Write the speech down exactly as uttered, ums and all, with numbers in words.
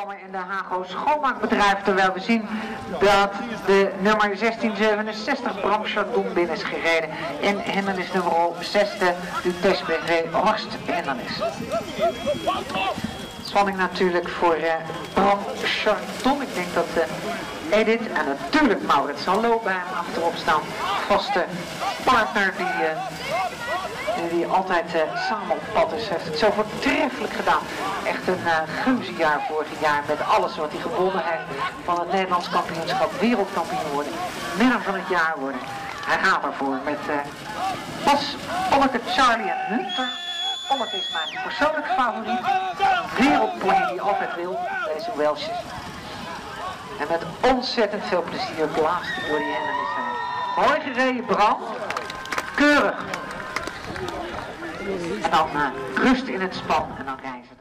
komen in de Hago schoonmaakbedrijf, terwijl we zien dat de nummer zestien zevenenzestig Bram Chardon binnen is gereden in hindernis nummer zes, de Vitesse B V Horst hindernis. Spanning natuurlijk voor uh, Bram Chardon. Ik denk dat uh, Edith en natuurlijk Maurits Hallo bij hem achterop staan. Vaste partner die, uh, die altijd uh, samen op pad is. Heeft het zo voortreffelijk gedaan. Echt een uh, geuzenjaar vorig jaar met alles wat hij gewonnen heeft. Van het Nederlands kampioenschap, wereldkampioen worden, winnaar van het jaar worden. Hij gaat ervoor met uh, Bas, Olleke, Charlie en Hunter. Olleke is mijn persoonlijke favoriet. Wereldpony die altijd wil, deze Welsjes. En met ontzettend veel plezier blaast hij door die hindernis heen. Mooi gereden, Bram. Keurig. En dan uh, rust in het span en dan reizen.